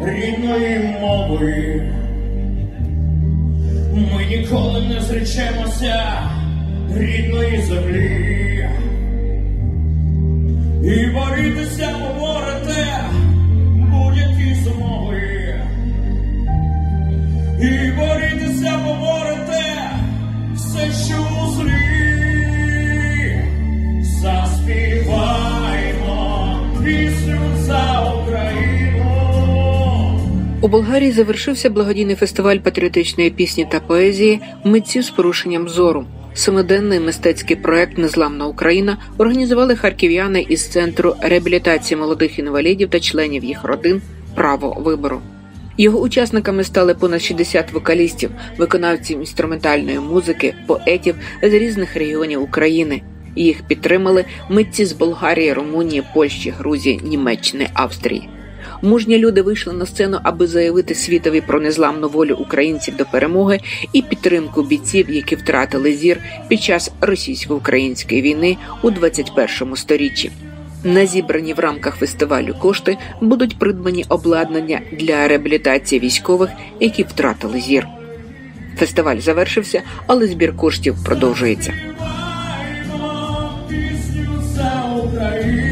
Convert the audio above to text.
рідної мови. Ми ніколи не зречемося рідної землі. І борітися поборете будь-які змови. І борітися поборете все, що у злі. Заспіваймо пісню за Україну. У Болгарії завершився благодійний фестиваль патріотичної пісні та поезії «Митці з порушенням зору». Семиденний мистецький проект «Незламна Україна» організували харків'яни із Центру реабілітації молодих інвалідів та членів їх родин «Право вибору». Його учасниками стали понад 60 вокалістів, виконавців інструментальної музики, поетів з різних регіонів України. Їх підтримали митці з Болгарії, Румунії, Польщі, Грузії, Німеччини, Австрії. Мужні люди вийшли на сцену, аби заявити світові про незламну волю українців до перемоги і підтримку бійців, які втратили зір під час російсько-української війни у 21 сторіччі. На зібрані в рамках фестивалю кошти будуть придбані обладнання для реабілітації військових, які втратили зір. Фестиваль завершився, але збір коштів продовжується. Пісню за Україну.